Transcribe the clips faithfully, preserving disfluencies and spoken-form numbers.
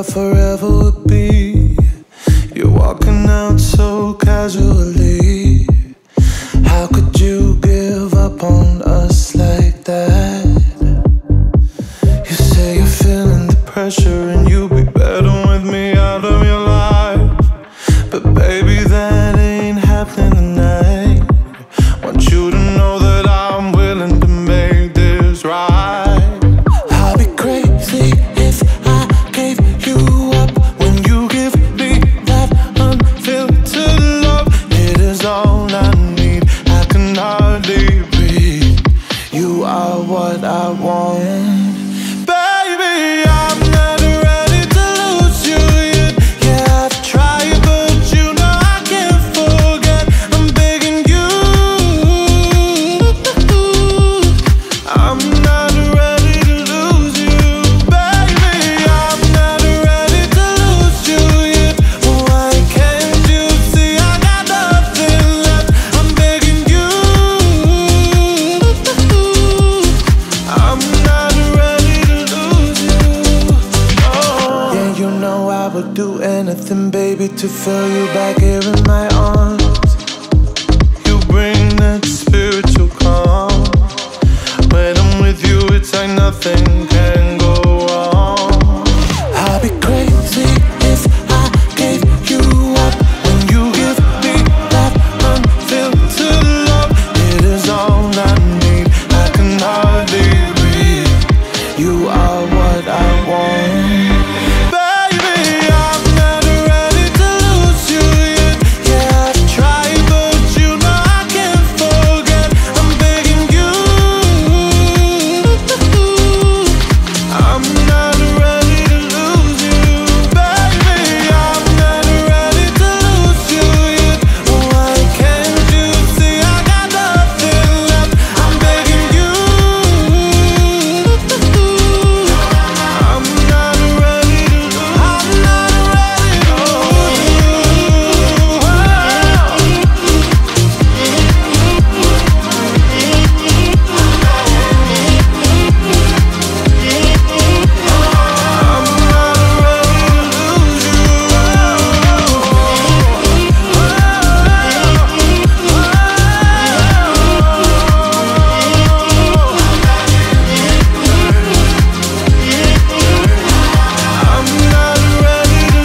thought forever would be. You're walking out so casually. How could you give up on us like that? You say you're feeling the pressure and you'll be better with me out of your life. But baby, that ain't happening tonight. Want you to know that I'm willing to make this right. I'll be crazy if I gave you up when you give me that unfiltered love. It is all I need, I can hardly breathe. You are what I want. Baby, I'm not ready to lose you yet. Yeah, I've tried, but you know I can't forget. I'm begging you. I'm not ready to lose you. Baby, I'm not ready to lose you yet. Why can't you see I got nothing left? I'm begging you. I'm not ready to lose you. Oh. Yeah, you know I would do anything, baby, to feel you back here in my arms. You bring that spiritual calm. When I'm with you, it's like nothing can go wrong. I'll be crazy if I gave you up when you give me that unfiltered love. It is all I need, I can hardly breathe. You are what I want. Baby, I'm not ready to lose you yet. Yeah, I've tried, but you know I can't forget. I'm begging you. I'm not ready to lose you. Baby, I'm not ready to lose you yet. Why can't you see I got nothing left? I'm begging you. I'm not ready to lose. I'm not ready to lose you. I'm not ready to lose I'm not ready to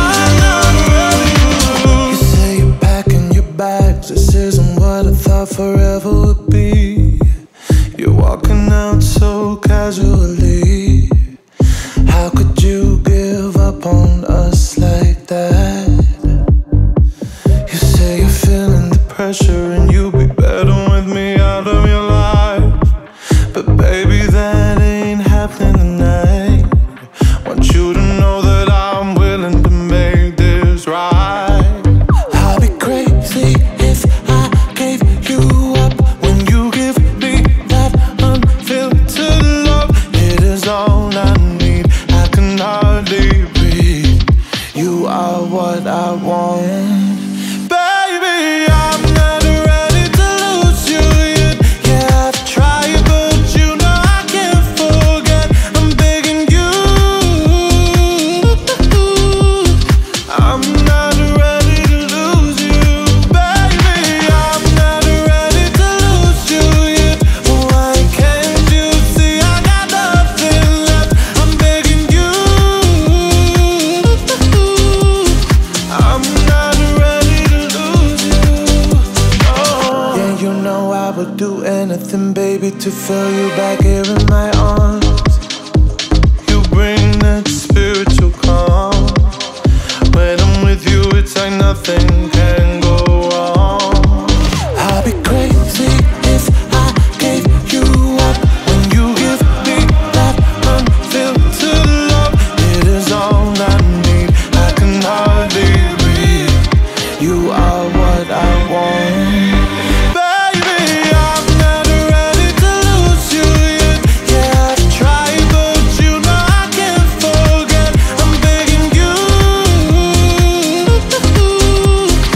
lose. You say you're packing your bags. This isn't what I thought forever would be. You're walking out so casually. How could you give up on us like that? You say you're feeling the pressure and you'll be better with me out of your life. But baby, that ain't happening tonight. Want you to know that I'm willing to make this right. I'll be crazy if I gave you up when you give me that unfiltered love. It is all I need, I can hardly breathe. You are what I want. Baby, I'm not ready to lose you yet. Yeah, I've tried, but you know I can't forget. I'm begging you. I'm not ready to lose you. Baby, I'm not ready to lose you yet. Why can't you see I got nothing left? I'm begging you. I'm not ready to lose you. Oh. Yeah, you know I would do anything, baby, to feel you back here in my arms. You bring that spiritual calm. When I'm with you, it's like nothing can go wrong. I'll be crazy if I gave you up when you give me that unfiltered love. It is all I need, I can hardly breathe. You are what I want. Baby, I'm not ready to lose you yet. Yeah, I've tried, but you know I can't forget. I'm begging you.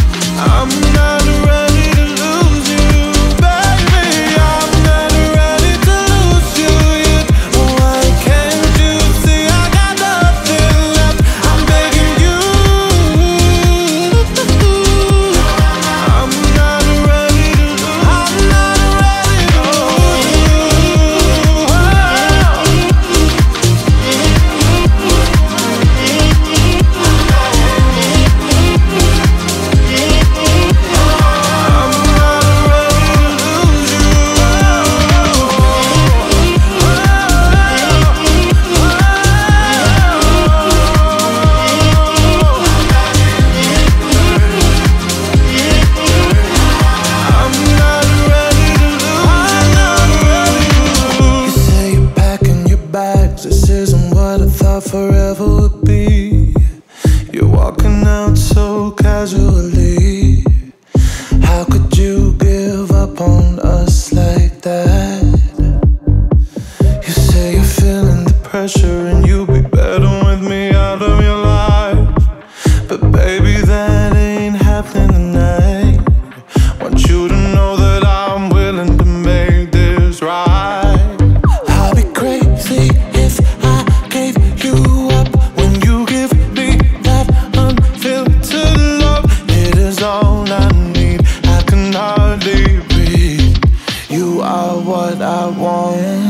forever would be. You're walking out so casually. How could you give up on us like that? You say you're feeling the pressure and you'll be better with me out of your life. But baby, that ain't happening tonight. Want you to know that I'm willing to make this right. I'll be crazy if I gave you up when you give me that unfiltered love. It is all I need, I can hardly breathe. You are what I want.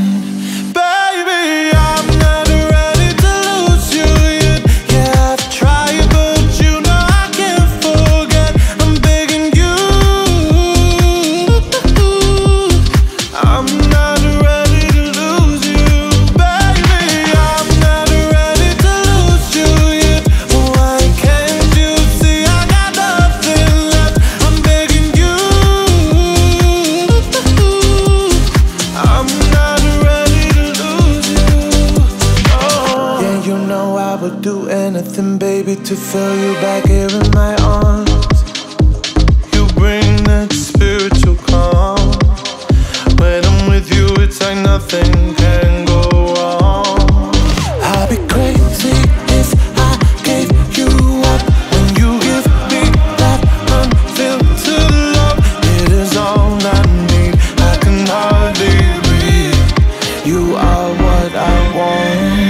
Do anything, baby, to feel you back here in my arms. You bring that spiritual calm. When I'm with you, it's like nothing can go wrong. I'll be crazy if I gave you up when you give me that unfiltered love. It is all I need, I can hardly breathe. You are what I want.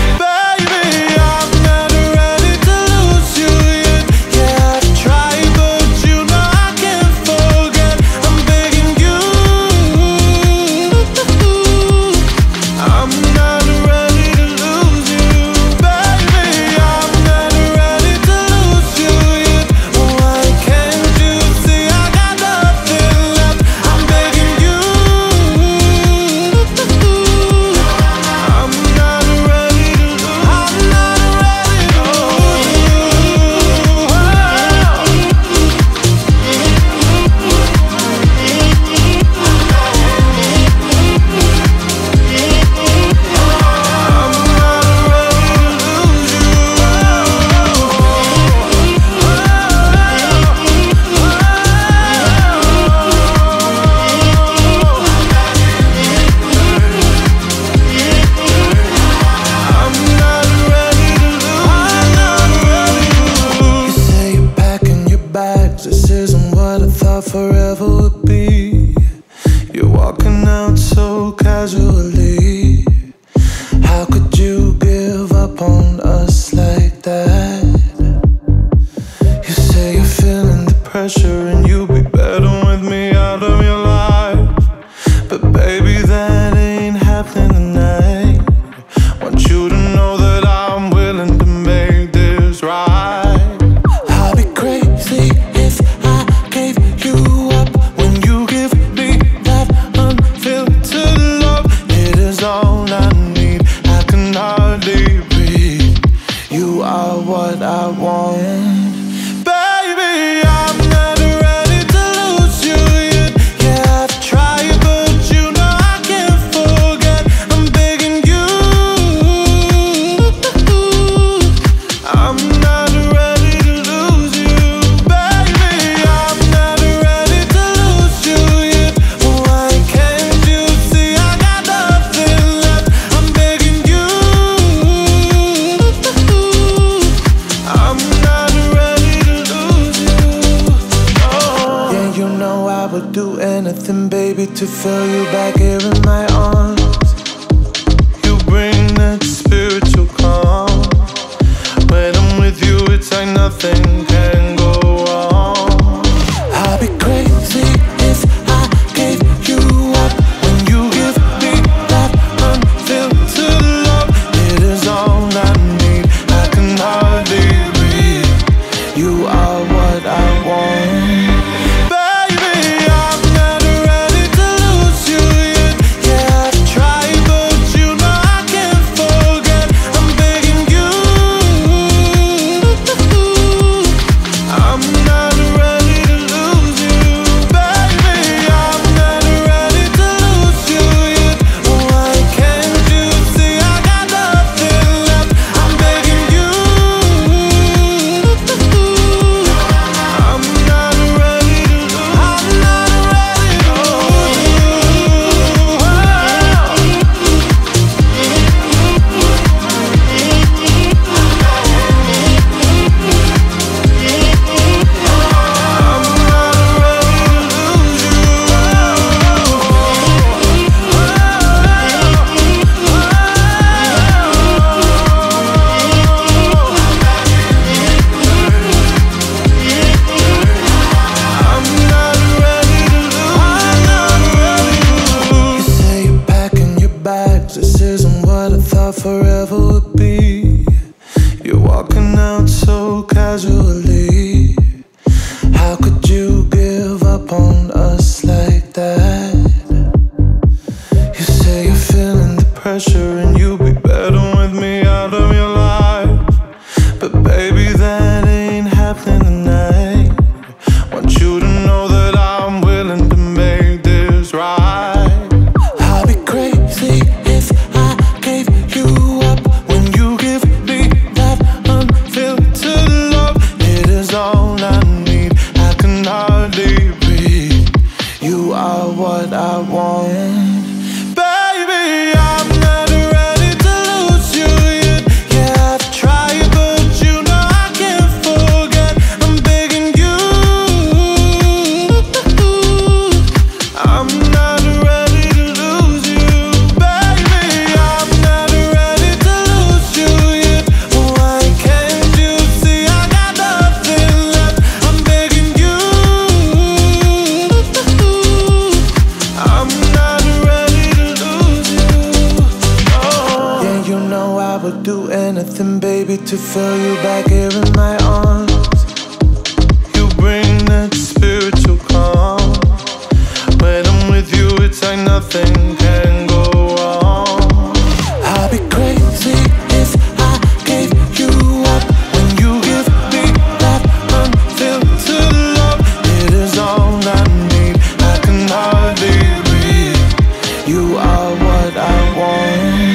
This isn't what I thought forever would be. You're walking out so casually. How could you give up on us like that? You say you're feeling the pressure and you'll be better with me out of your life. But baby, that ain't happening tonight. Want you to know that I'm willing to make this right. I'll be crazy if I gave you up when you give me that unfiltered love. It is all I need, I can hardly breathe. You are what I want. Baby, I'm not ready to lose you yet. Yeah, I've tried, but you know I can't forget. I'm begging you. I'm not ready to lose you. Do anything, baby, to feel you back here in my arms. You bring that spiritual calm. When I'm with you, it's like nothing can go wrong. I'll be crazy if I gave you up when you give me that unfiltered love. It is all I need, I can hardly breathe. You are what I want. Yeah. This isn't what I thought forever would be. You're walking out so casually. How could you give up on us like that? You say you're feeling the pressure and you'll be better with me out of your life. But baby, that ain't happening tonight. Want you to know that I'm willing to make this right. I'd be crazy if I gave you up when you give me that unfiltered love. It is all I need, I can hardly breathe. You are what I want. Do anything, baby, to feel you back here in my arms. You bring that spiritual calm. When I'm with you, it's like nothing can go wrong. I'd be crazy if I gave you up when you give me that unfiltered love. It is all I need, I can hardly breathe. You are what I want.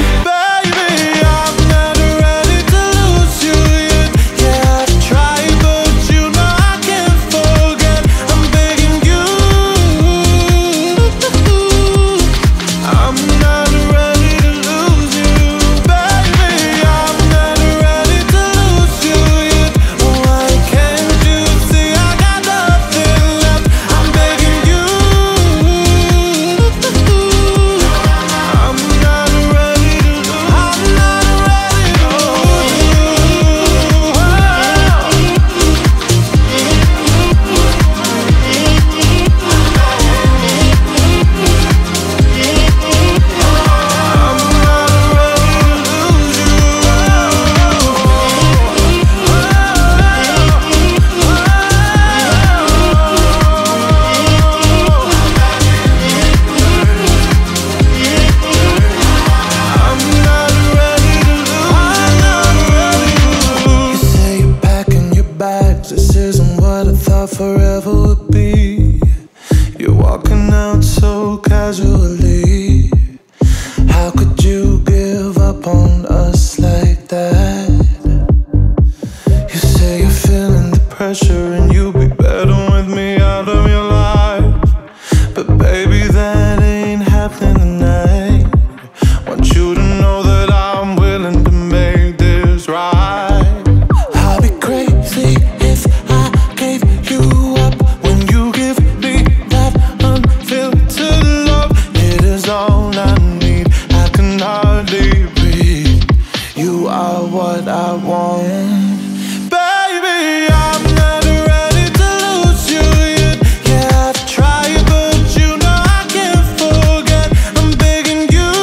This isn't what I thought forever would be. You're walking out so casually. How could you give up on us like that? You say you're feeling the pressure and you'll be better with me out of your life. But baby, that ain't happening tonight. Want you to know that I'm willing to make this right. I'll be crazy if I gave you up when you give me that unfiltered love. It is all I need, I can hardly breathe. You are what I want. Baby, I'm not ready to lose you yet. Yeah, I've tried, but you know I can't forget. I'm begging you.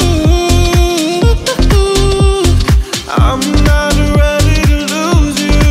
I'm not ready to lose you.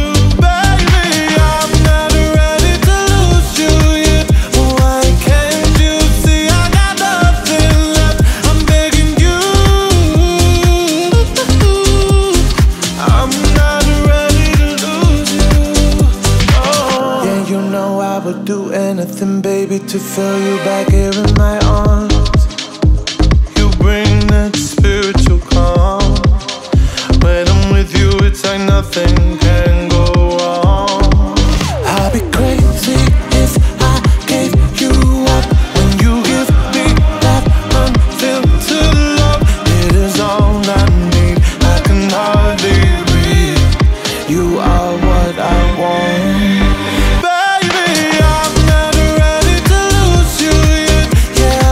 Do anything, baby, to feel you back here in my arms. You bring that spiritual calm. When I'm with you, it's like nothing can go wrong. I'd be crazy if I gave you up when you give me that unfiltered love. It is all I need, I can hardly breathe. You are what I want. Yeah.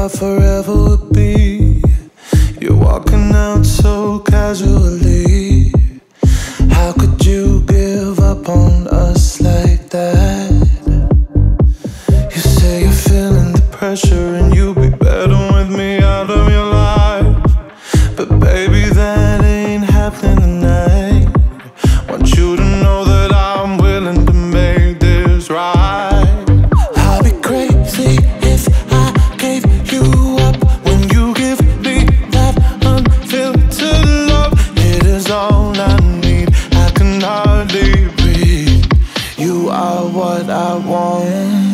thought forever would be. You're walking out so casually. How could you give up on us like that? You say you're feeling the pressure and you'll be better with me out of your life. But baby, that ain't happening tonight. Want you to know that I'm willing to make this right. I'll be crazy if I gave you up when you give me that unfiltered love. It is all I need, I can hardly breathe. You are what I want.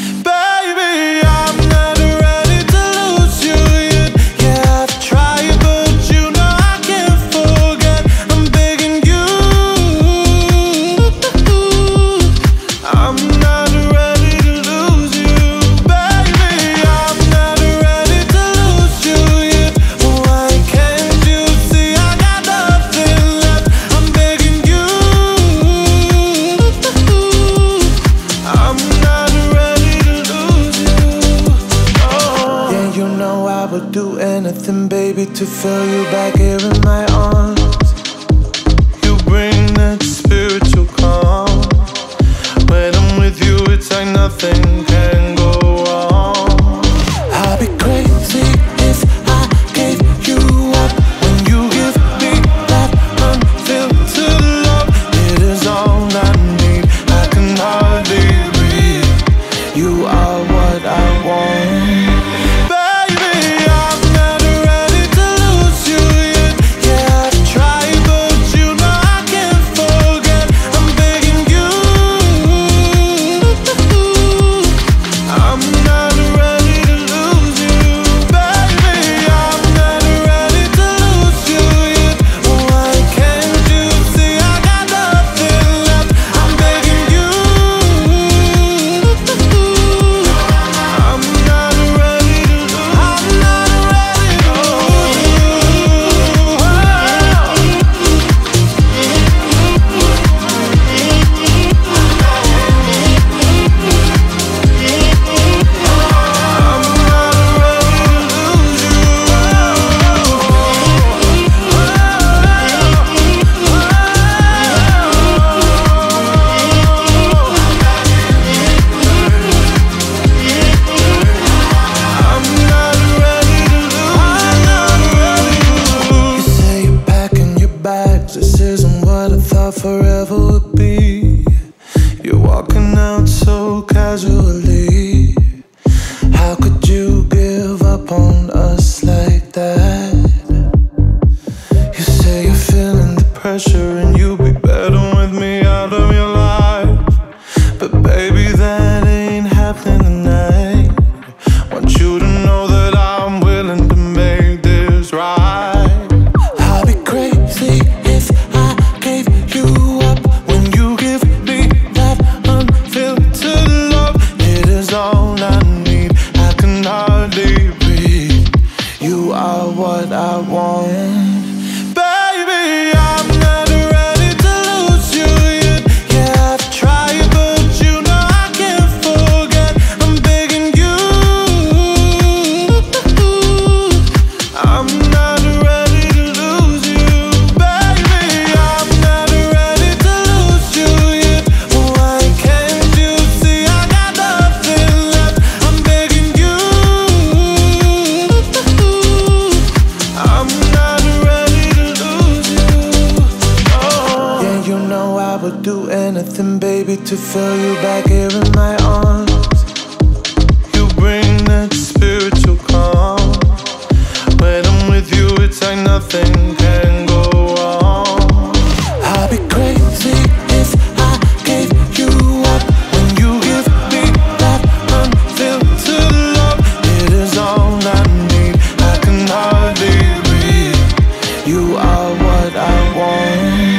Do anything, baby, to feel you back here in my arms. You bring that spiritual calm. When I'm with you, it's like nothing can go wrong. I'll be crazy if I gave you up when you give me that unfiltered love. It is all I need, I can hardly breathe. You are what I want. This isn't what I thought forever would be. You're walking out so casually. How could you give up on us like that? You say you're feeling the pressure and you'll be better with me out of your life. But baby, that ain't happening tonight. Want you to know that I'm willing to make this right. I'll be crazy if I gave you up when you give me that unfiltered love. It is all I need, I can hardly breathe. You are what I want. I would do anything, baby, to feel you back here in my arms. You bring that spiritual calm. When I'm with you, it's like nothing can go wrong. I'll be crazy if I gave you up when you give me that unfiltered love. It is all I need, I can hardly breathe. You are what I want.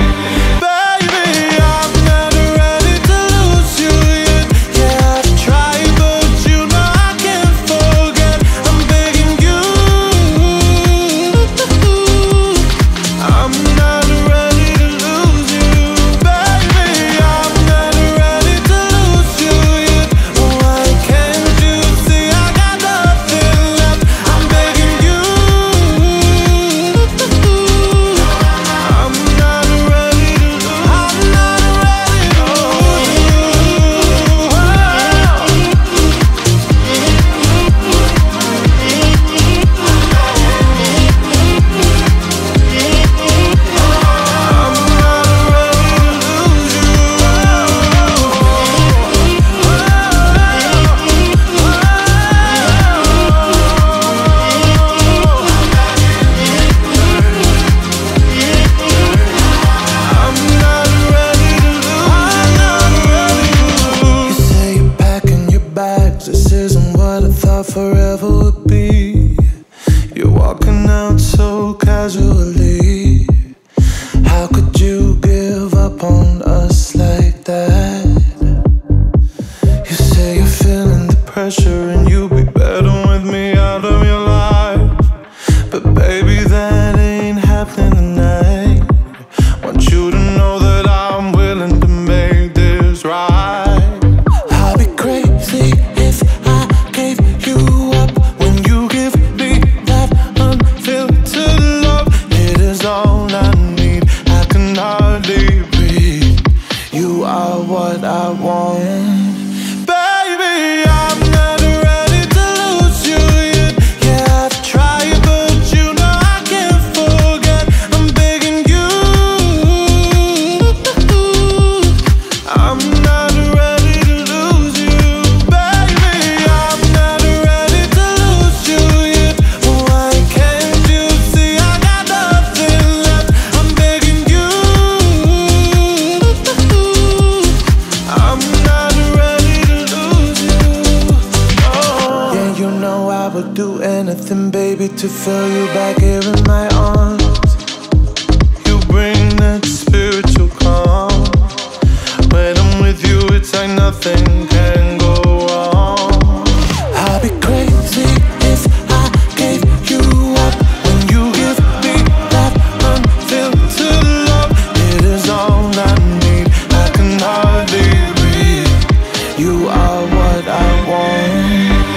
anything, baby, to feel you back here in my arms. You bring that spiritual calm. When I'm with you, it's like nothing can go wrong. I'd be crazy if I gave you up. When you give me that unfiltered love, it is all I need. I can hardly breathe. You are what I want.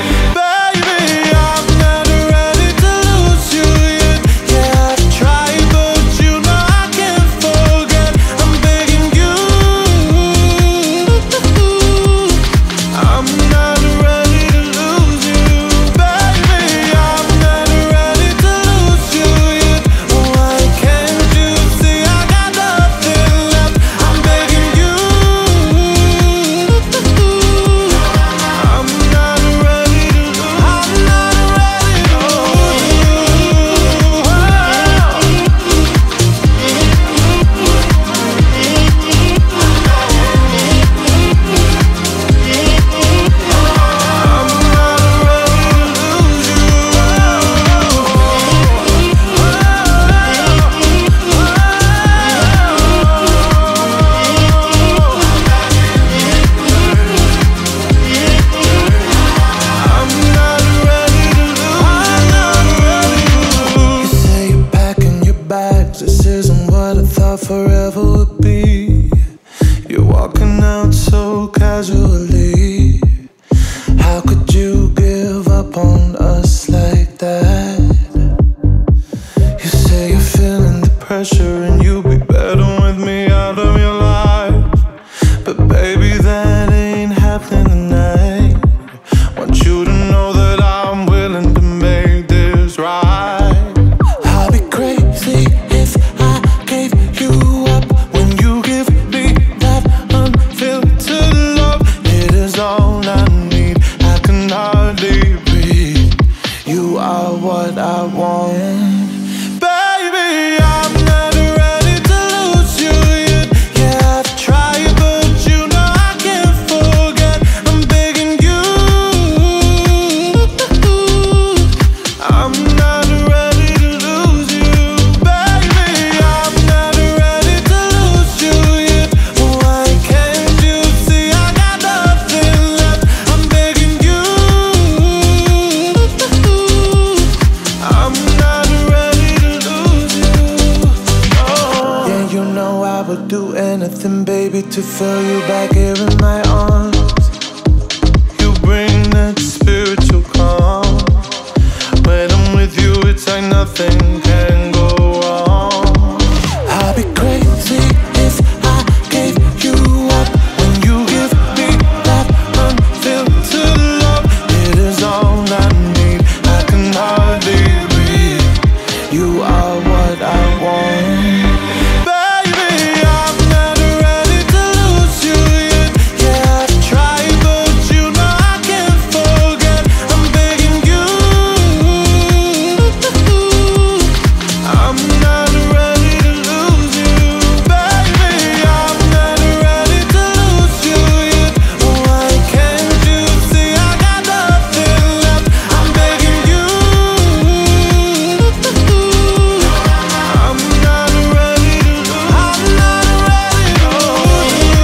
Forever would be. You're walking out so casually. How could you give up on us like that? You say you're feeling the pressure and you'll be better with me out of your life. But baby, that ain't happening tonight. Want you to know that I'm willing to make this right. I'll be crazy if I gave you up. When you give me that unfiltered love, it is all I need. I can hardly breathe. You are what I want. Baby, I'm not ready to lose you yet. Yeah, I've tried, but you know I can't forget. I'm begging you. I'm not ready to lose you. Baby, I'm not ready to lose you yet. Why can't you see I got nothing left? I'm begging you. I'm not ready to lose you. Oh. Yeah, you know I would do anything, baby, to feel you back here in my arms. You bring that spiritual calm. When I'm with you, it's like nothing can go wrong. I'd be crazy if I gave you up. When you give me that unfiltered love, it is all I need. I can hardly breathe. You are what I want. Baby, I'm not ready to lose you yet. Yeah, I've tried, but you know I can't forget. I'm begging you. I'm not ready to lose you. Baby, I'm not ready to lose you yet. Why can't you see I got nothing left? I'm begging you. I'm not ready to lose. I'm not ready to lose you.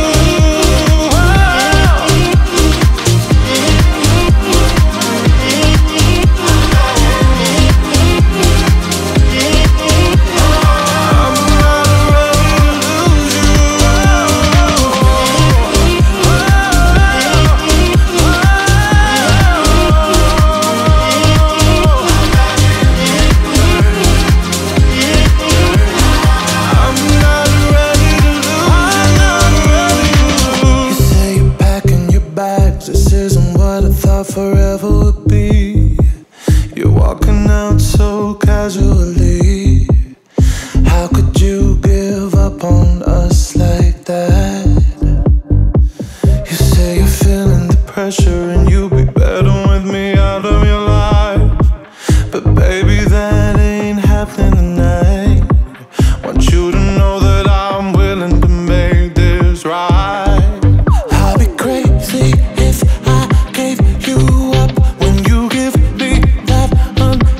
You say you're packing your bags. This isn't what I thought forever would be. You're walking out so casually. How could you give up on us like that? You say you're feeling the pressure and you'll be better with me out of your life. But baby, that ain't happening tonight. Want you to know that I'm willing to make this right. I'll be crazy if I gave you up. When you give me that unfiltered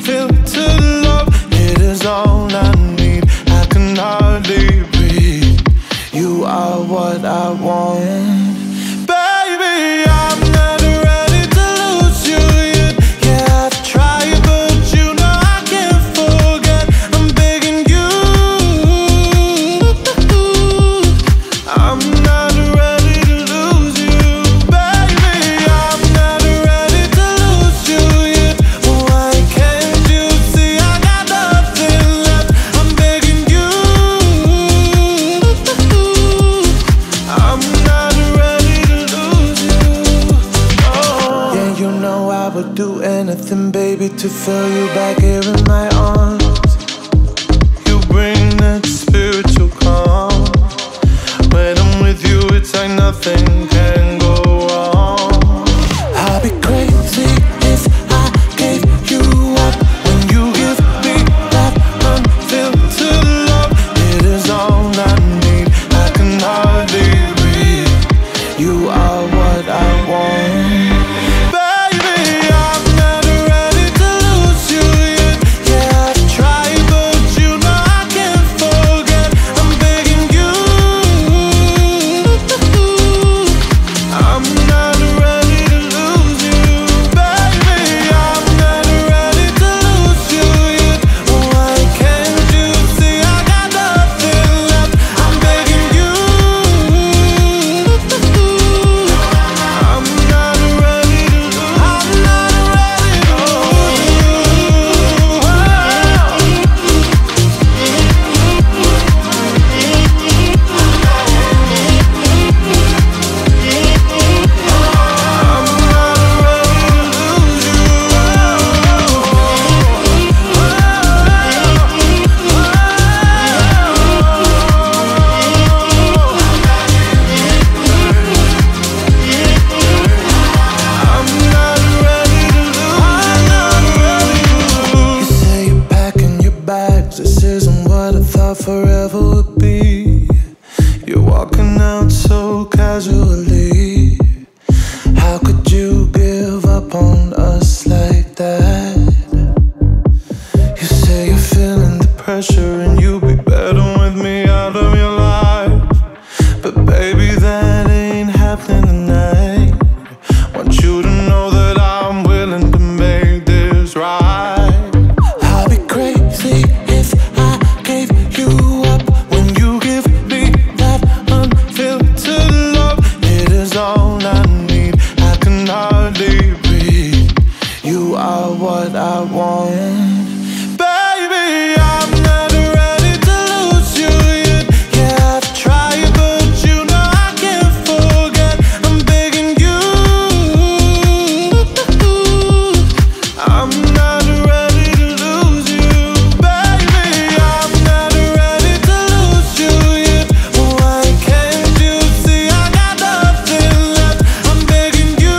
to feel you back here in my arms. You bring that spiritual calm. When I'm with you, it's like nothing can go wrong. I'd be crazy if I gave you up. When you give me that unfiltered love, it is all I need. I can hardly breathe. You are what I want. Forever would be. You're walking out so casually. How could you give up on us like that? You say you're feeling the pressure and you'll be better with me out of your life. But baby, that ain't happening tonight. Want you to know that I'm willing to make this right. I'll be crazy if I gave you up. When you give me that unfiltered love, it is all I need. I can hardly breathe. You are what I want. Baby, I'm not ready to lose you yet. Yeah, I've tried, but you know I can't forget. I'm begging you. I'm not ready to lose you. Baby, I'm not ready to lose you yet. Why can't you see I got nothing left? I'm begging you.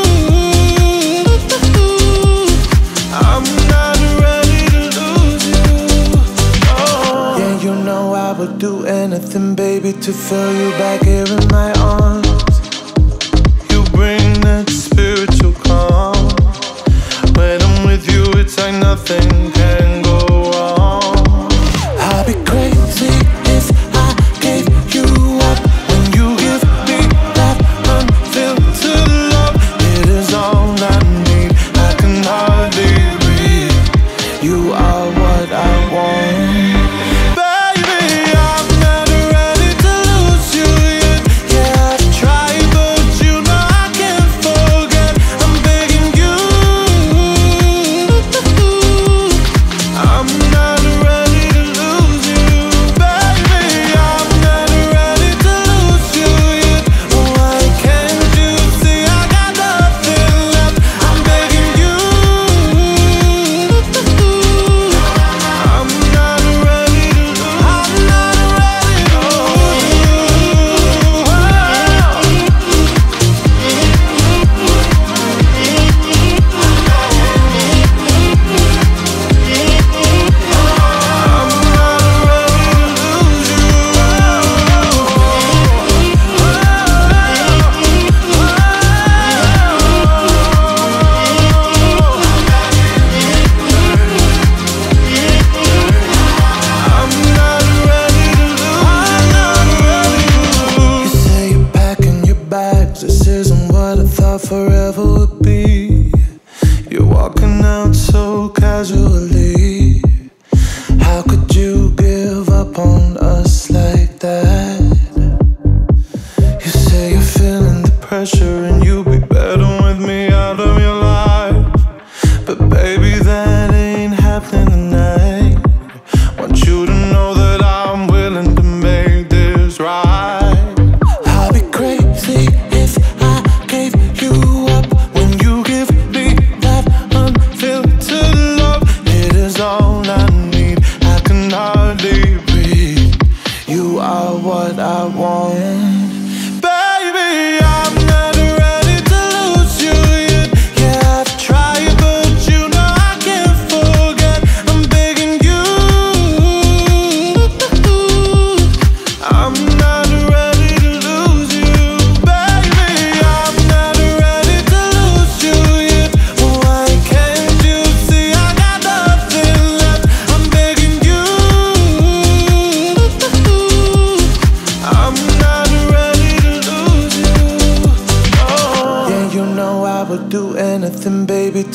I'm not ready to lose you. Oh. Yeah, you know I would do anything, baby, to feel you back here in my arms. You bring that spiritual calm. When I'm with you, it's like nothing can go wrong. I'd be crazy if I gave you up. When you give me that unfiltered love, it is all I need. I can hardly breathe. You are what I want. Baby, I'm not ready to lose you yet. Yeah, I've tried, but you know I can't forget. I'm begging you. I'm not ready to lose you. Baby, I'm not ready to lose you yet. Why can't you see I got nothing left? I'm begging you. I'm not ready to lose. I'm not ready to lose you. You say you're packing your bags. This isn't what I thought forever would be. You're walking out so casually. How could you give up on us like that? You say you're feeling the pressure and you'll be better with me out of your life. But baby, that ain't happening tonight. Want you to know that I'm willing to make this right. I'll be crazy if I gave you up. When you give me that unfiltered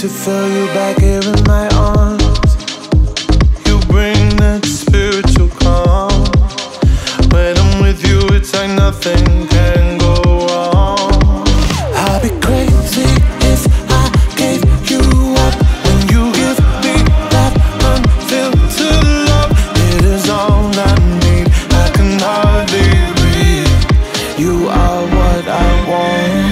to feel you back here in my arms. You bring that spiritual calm. When I'm with you, it's like nothing can go wrong. I'd be crazy if I gave you up. When you give me that unfiltered love, it is all I need. I can hardly breathe. You are what I want.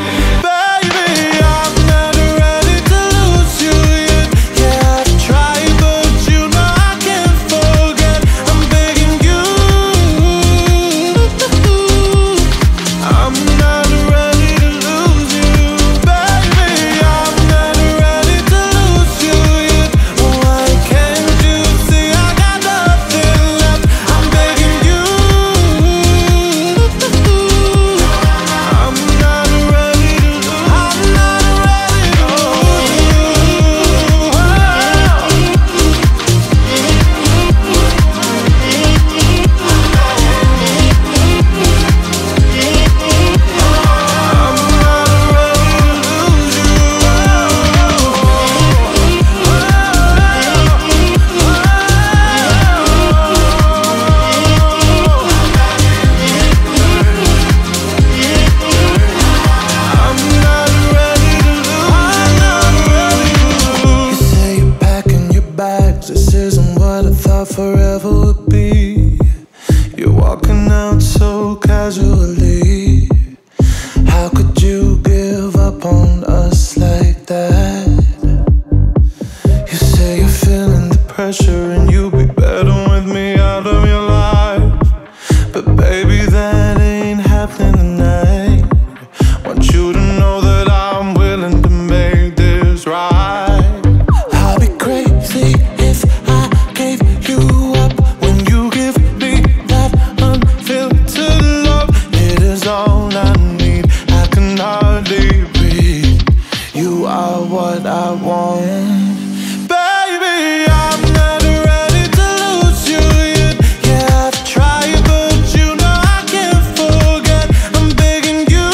This isn't what I thought forever would be. You're walking out so casually. How could you give up on us like that? You say you're feeling the pressure and you'll be better with me out of your life. But baby, that ain't happening tonight. Want you to know that I'm willing to make this right. I'll be crazy if I gave you up. When you give me that unfiltered love, it is all I need. I can hardly breathe. You are what I want. Baby, I'm not ready to lose you yet. Yeah, I've tried, but you know I can't forget. I'm begging you.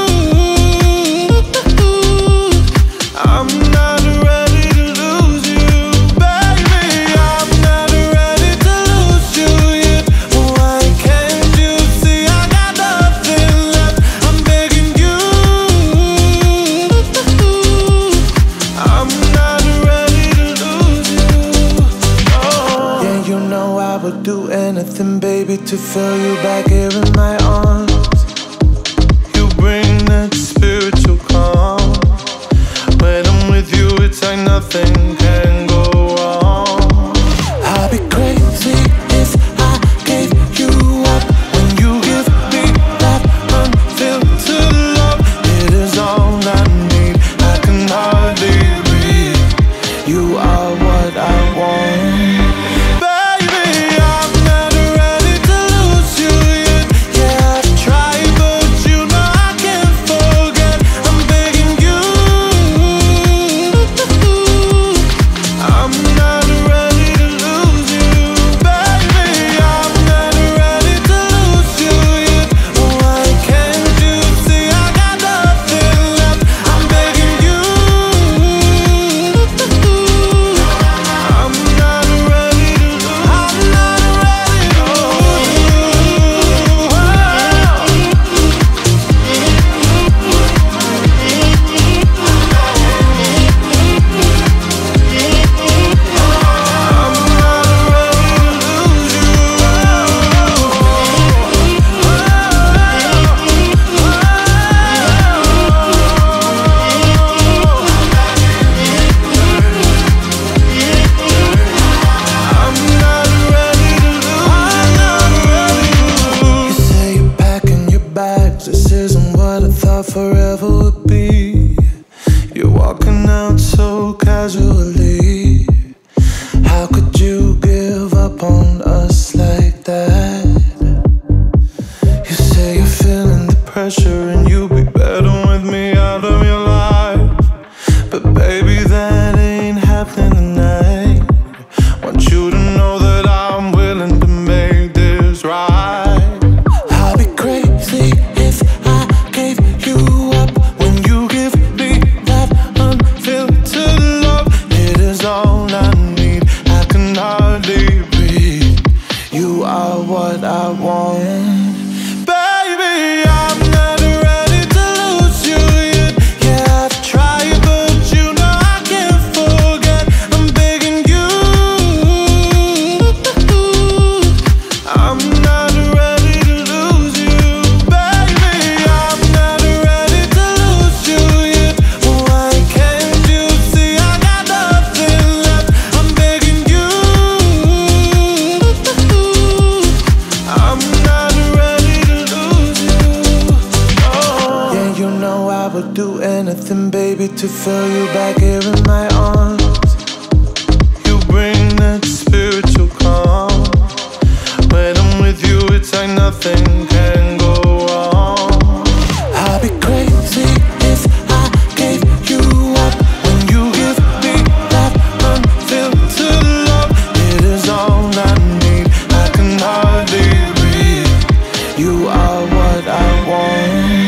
I'm not ready to lose you. Do anything, baby, to feel you back here in my arms. You bring that spiritual calm. When I'm with you, it's like nothing can go wrong. I'd be crazy if I gave you up. When you give me that unfiltered love, it is all I need. I can hardly breathe. You are what I want. to feel you back here in my arms. You bring that spiritual calm. When I'm with you, it's like nothing can go wrong. I'd be crazy if I gave you up. When you give me that unfiltered love, it is all I need. I can hardly breathe. You are what I want.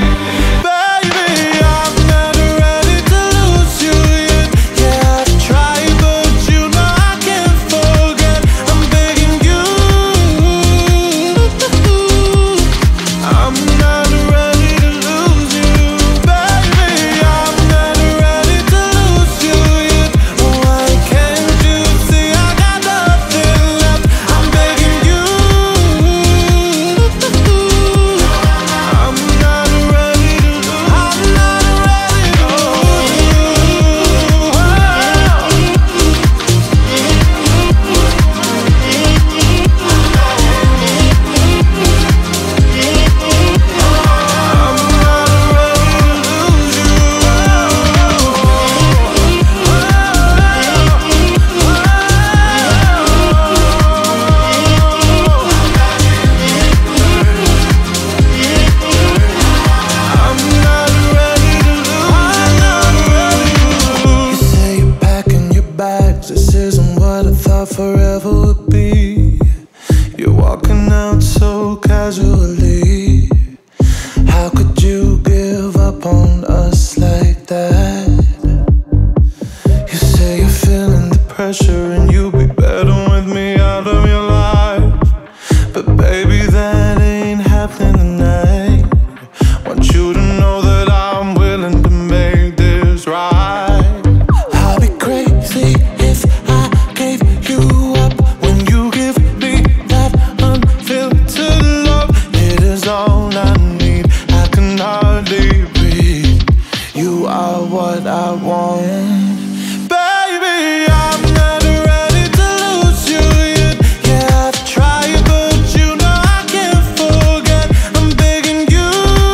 This isn't what I thought forever would be. You're walking out so casually. How could you give up on us like that? You say you're feeling the pressure and you'll be better with me out of your life. But baby, that ain't happening tonight. Want you to know that I'm willing to make this right. I'll be crazy if I gave you up. When you give me that unfiltered love, it is all I need. I can hardly breathe. You are what I want. Baby, I'm not ready to lose you yet. Yeah, I've tried, but you know I can't forget. I'm begging you.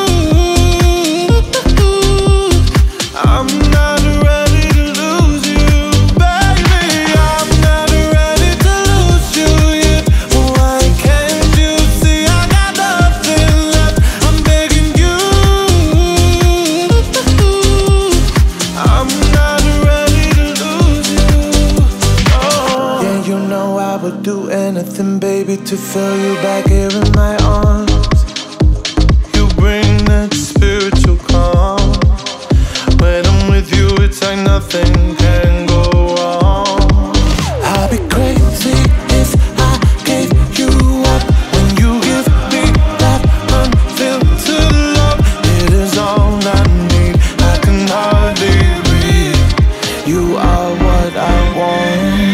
I'm not ready to lose you. Do anything, baby, to feel you back here in my arms. You bring that spiritual calm. When I'm with you, it's like nothing can go wrong. I'd be crazy if I gave you up. When you give me that unfiltered love, it is all I need. I can hardly breathe. You are what I want.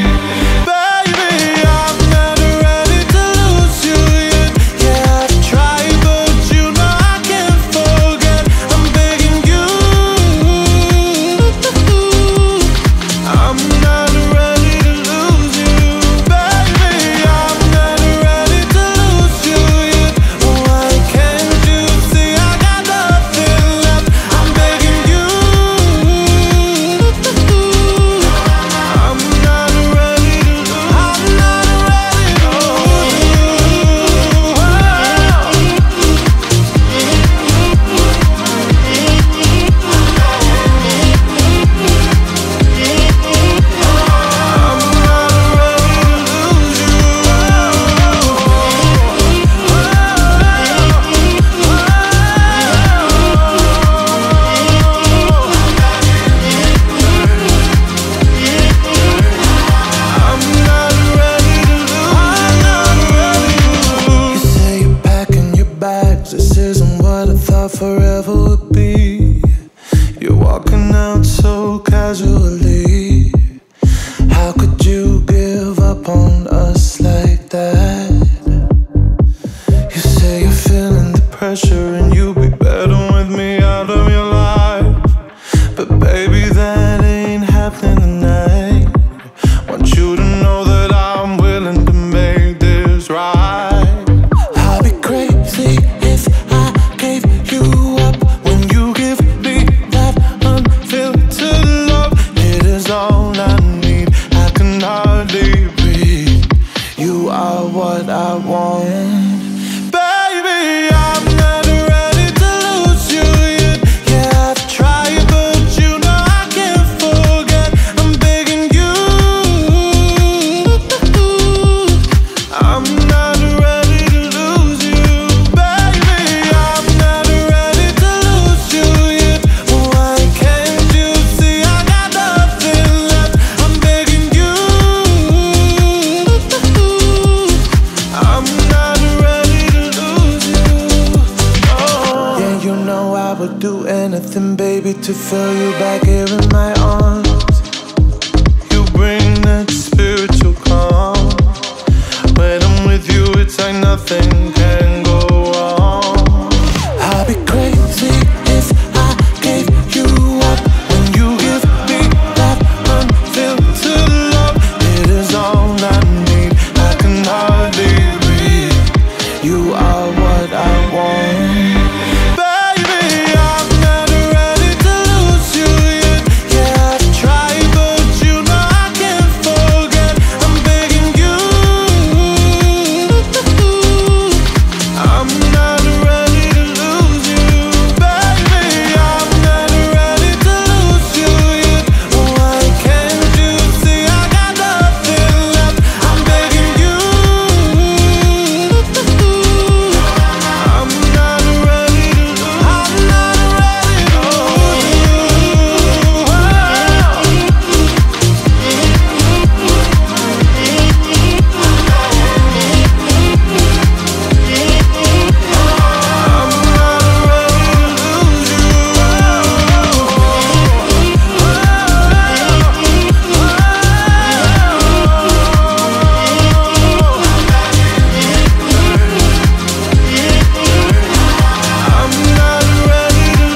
what I want. Baby, I'm not ready to lose you yet. Yeah, I've tried, but you know I can't forget. I'm begging you. I'm not ready to lose you. Baby, I'm not ready to lose you yet. Why can't you see I got nothing left? I'm begging you. I'm not ready to lose you. Oh. Yeah, you know I would do anything, baby, to feel you back here in my arms. You bring that spiritual calm. When I'm with you, it's like nothing can go wrong. I'd be crazy if I gave you up. When you give me that unfiltered love, it is all I need. I can hardly breathe. You are what I want. Baby, I'm not ready to lose you yet. Yeah, I've tried, but you know I can't forget. I'm begging you. I'm not ready to lose you. Baby, I'm not ready to lose you yet. Why can't you see I got nothing left? I'm begging you. I'm not ready to lose. I'm not ready to lose you. I'm not ready to lose you. I'm not ready to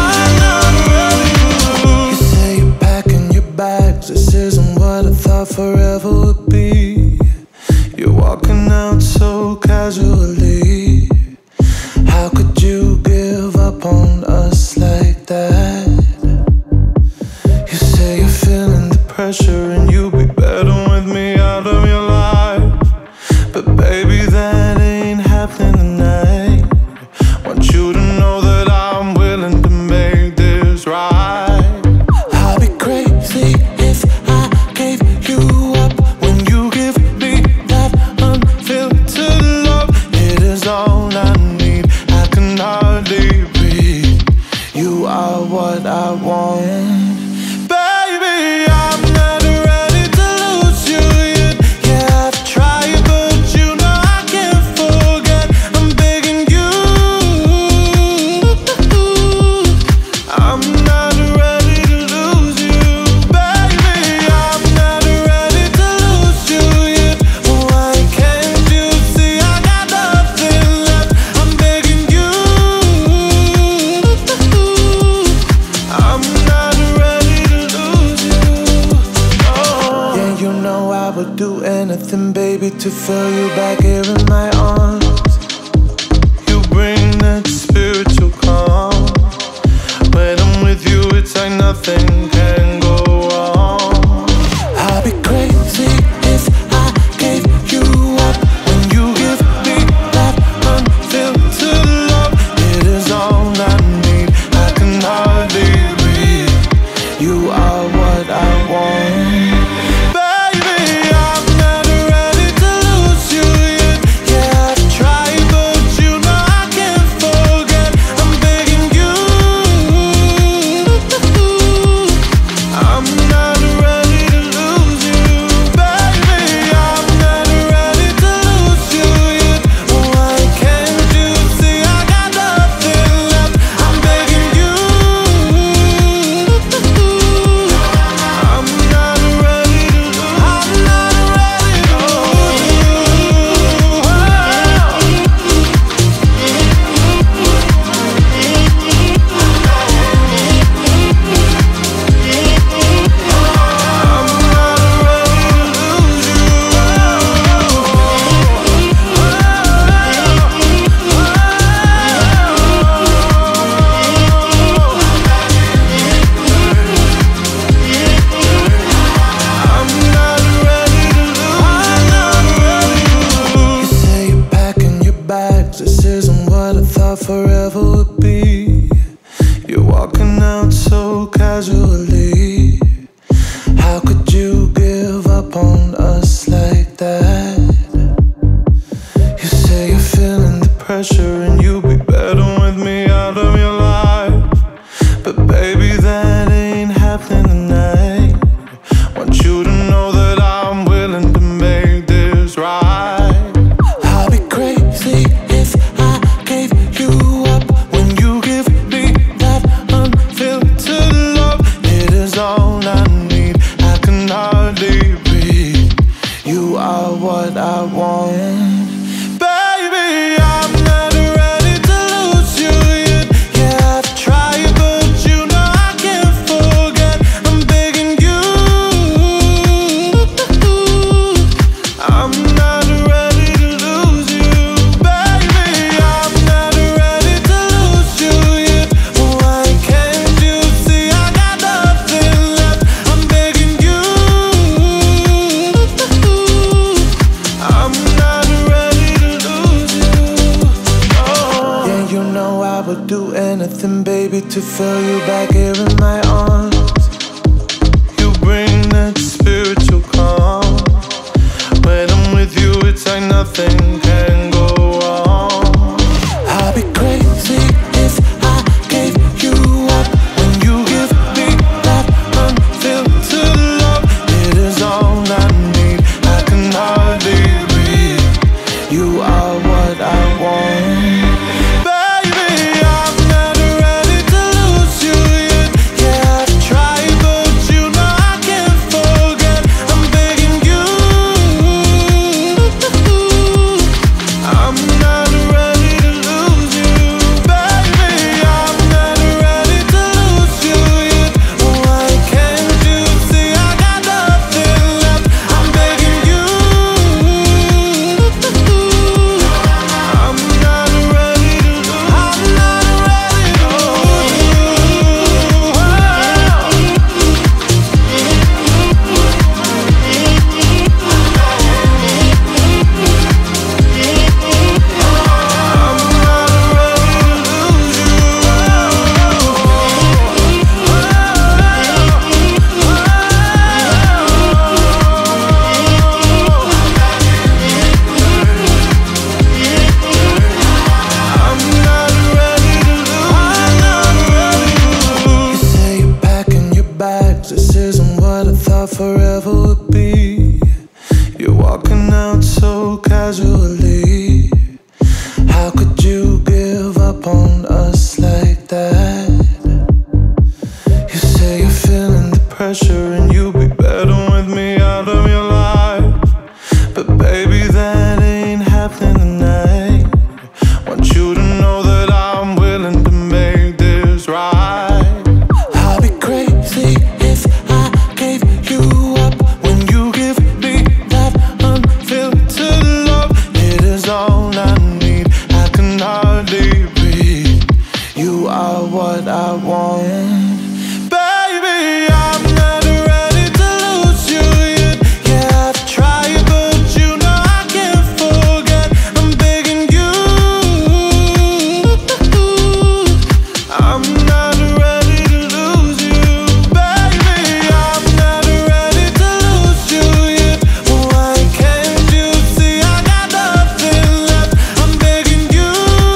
lose you. You say you're packing your bags. This isn't what I thought forever would be. You're walking out so casually. How could you give up on us like that? You say you're feeling the pressure and you'll be better with me out of your life. But baby, that ain't happening tonight. Want you to know that I'm willing to make this right. I'd be crazy if I gave you up. When you give me that unfiltered love, it is all I need. I can hardly breathe. You are what I want. Baby, I'm not ready to lose you yet. Yeah, I've tried, but you know I can't forget. I'm begging you. I'm not ready to lose you. Baby, I'm not ready to lose you yet. Why can't you see I got nothing left? I'm begging you. I'm not ready to lose you. Oh. Yeah, you know I would do anything, baby, to feel you back here in my arms. You bring that spiritual calm. When I'm with you, it's like nothing can go wrong. I'd be crazy if I gave you up. When you give me that unfiltered love, it is all I need. I can hardly breathe. You are what I want. Baby, I'm not ready to lose you yet. Yeah, I've tried, but you know I can't forget. I'm begging you. I'm are what I want. Baby, I'm not ready to lose you yet. Yeah, I've tried, but you know I can't forget. I'm begging you. I'm not ready to lose you. Baby, I'm not ready to lose you yet. Why can't you see I got nothing left? I'm begging you. I'm not ready to lose you. Oh. Yeah, you know I would do anything, baby, to feel you back here in my arms. You bring that spiritual calm. When I'm with you, it's like nothing can go wrong. I'd be crazy if I gave you up. When you give me that unfiltered love, it is all I need. I can hardly breathe. You are what I want. Baby, I'm not ready to lose you yet. Yeah, I've tried, but you know I can't forget. I'm begging you. I'm not ready to lose you. Baby, I'm not ready to lose you yet. Why can't you see I got nothing left? I'm begging you. I'm not ready to lose. I'm not ready to lose you. I'm not ready to lose you. I'm not ready to lose you. You say you're packing your bags. This isn't what I thought forever would be. You're walking out so casually. How could you give up on us like that? You say you're feeling the pressure and you'll be better with me out of your life. But baby, that ain't happening tonight. Want you to know that I'm willing to make this right. I'll be crazy if I gave you up. When you give me that unfiltered love, it is all I need. I can hardly breathe. You are what I want. Baby, I'm not ready to lose you yet. Yeah, I've tried, but you know I can't forget. I'm begging you. I'm not ready to lose you. Baby, I'm not ready to lose you yet. Why can't you see I got nothing left? I'm begging you.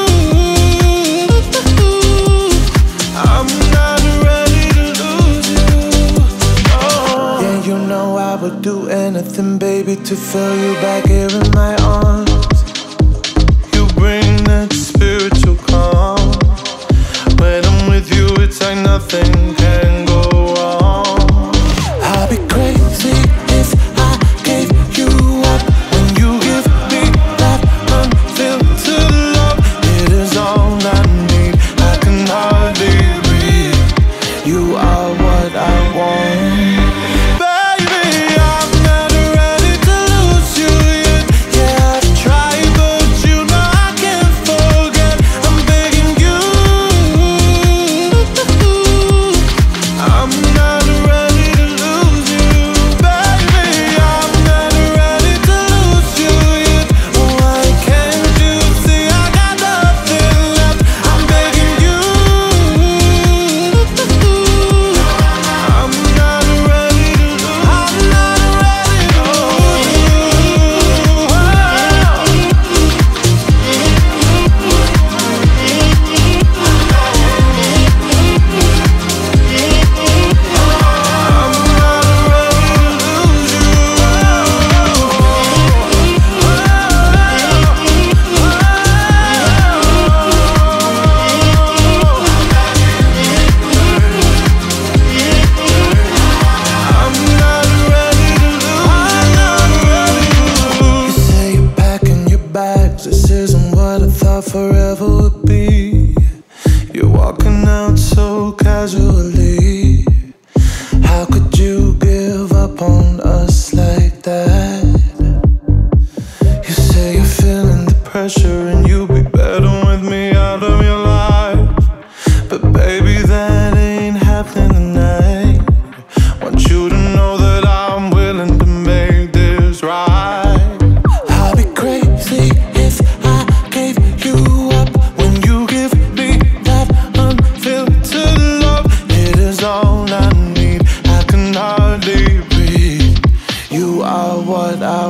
I'm not ready to lose you. Oh. Yeah, you know I would do anything, baby, to feel you back here in my arms. You bring that spiritual calm. When I'm with you, it's like nothing can go wrong. I'd be crazy if I gave you up. When you give me that unfiltered love, it is all I need. I can hardly breathe. You are what I want. Baby, I'm not ready to lose you yet. Yeah, I've tried, but you know I can't forget. I'm begging you.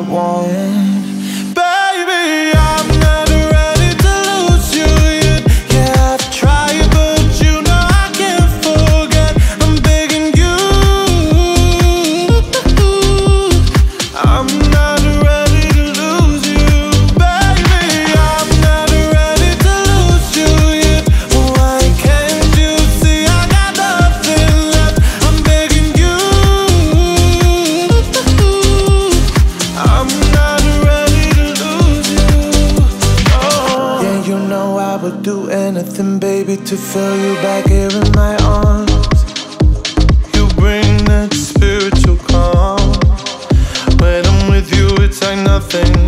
won't. Baby, I'm not ready to lose you yet. Yeah, I've tried, but you know I can't forget. I'm begging you. I'm not ready to lose you. Baby, I'm not ready to lose you yet. Why can't you see I got nothing left? I'm begging you. I'm not ready to lose you. Oh. Yeah, you know I would do anything, baby, to feel you back here in my arms. You bring that spiritual calm. When I'm with you, it's like nothing